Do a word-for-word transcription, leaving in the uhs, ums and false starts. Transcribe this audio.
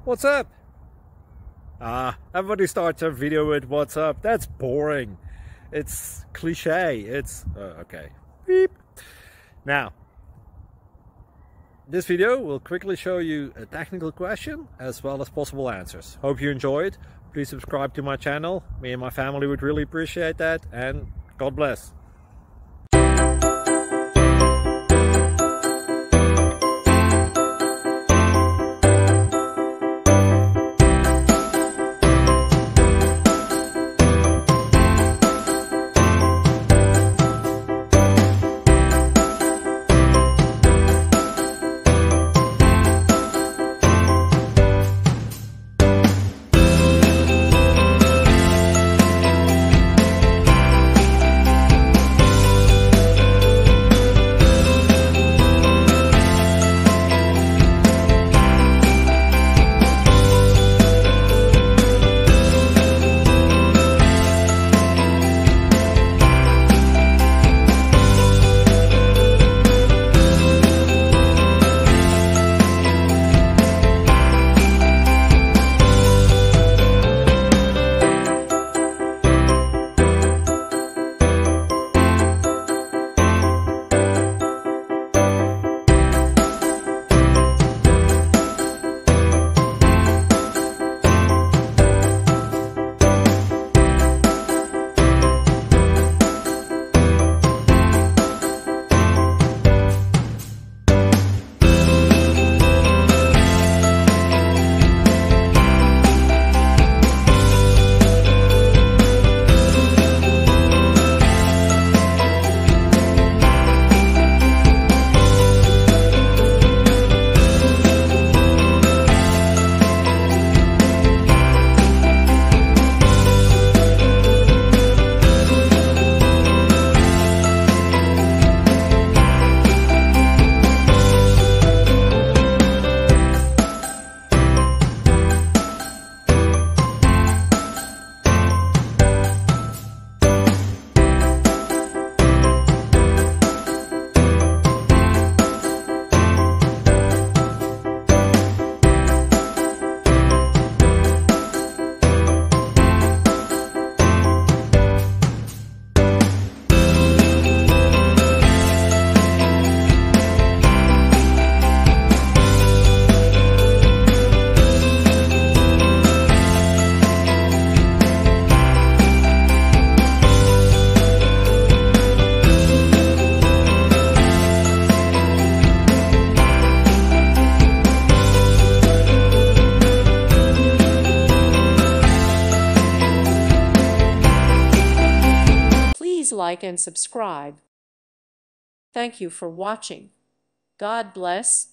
What's up? Ah, everybody starts their video with what's up. That's boring. It's cliche. It's uh, okay. Beep. Now, this video will quickly show you a technical question as well as possible answers. Hope you enjoyed. Please subscribe to my channel. Me and my family would really appreciate that, and God bless. Please like and subscribe. Thank you for watching. God bless.